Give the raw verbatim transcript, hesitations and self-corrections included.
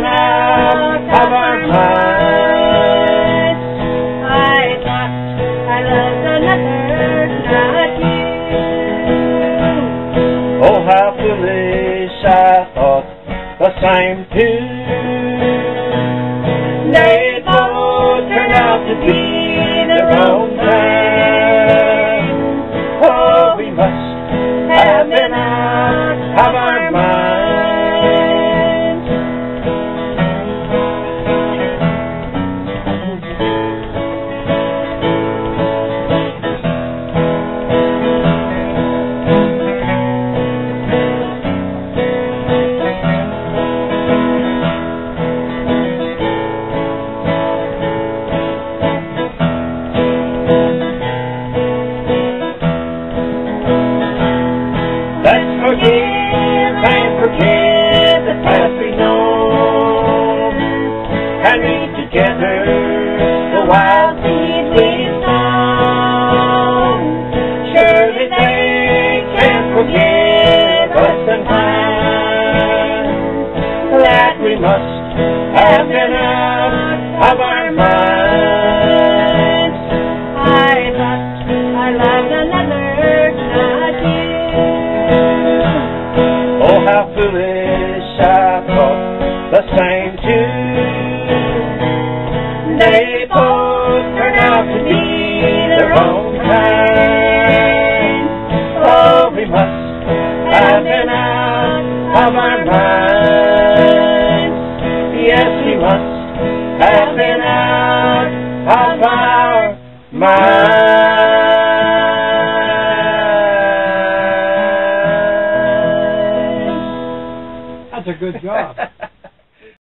out of our minds. I thought I loved another, not you. Oh, how foolish, I thought the same too. They both turned out to be the wrong kind. Oh, we must have been out of our minds. Let's forgive and forget the past we know, and meet together the wild seeds we've sown. Surely they can forgive us in time that we must have been out of our minds. I thought I loved another, not you. Oh, how foolish, I thought the same too. They both turned out to be the wrong kind. Oh, we must have been out of our minds. Yes, we must have been out of our minds. That's a good job.